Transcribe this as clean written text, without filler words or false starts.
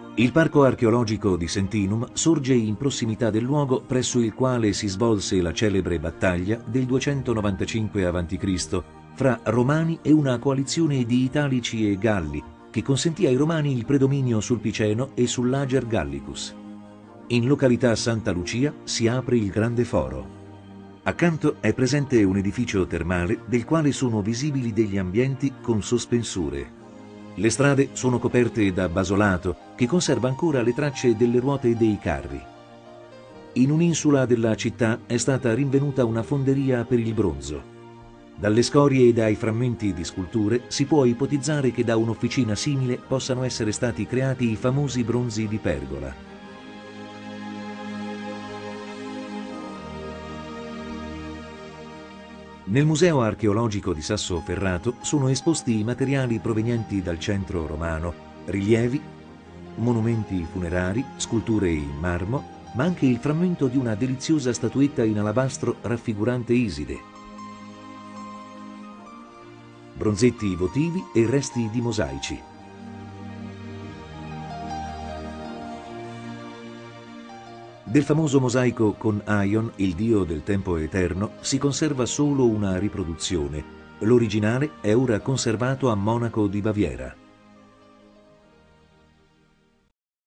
Il parco archeologico di Sentinum sorge in prossimità del luogo presso il quale si svolse la celebre battaglia del 295 a.C. fra Romani e una coalizione di Italici e Galli che consentì ai Romani il predominio sul Piceno e sull'Ager Gallicus. In località Santa Lucia si apre il Grande Foro. Accanto è presente un edificio termale del quale sono visibili degli ambienti con sospensure. Le strade sono coperte da basolato che conserva ancora le tracce delle ruote dei carri. In un'insula della città è stata rinvenuta una fonderia per il bronzo. Dalle scorie e dai frammenti di sculture si può ipotizzare che da un'officina simile possano essere stati creati i famosi bronzi di Pergola. Nel Museo archeologico di Sassoferrato sono esposti i materiali provenienti dal centro romano, rilievi, monumenti funerari, sculture in marmo, ma anche il frammento di una deliziosa statuetta in alabastro raffigurante Iside, bronzetti votivi e resti di mosaici. Del famoso mosaico con Aion, il dio del tempo eterno, si conserva solo una riproduzione. L'originale è ora conservato a Monaco di Baviera.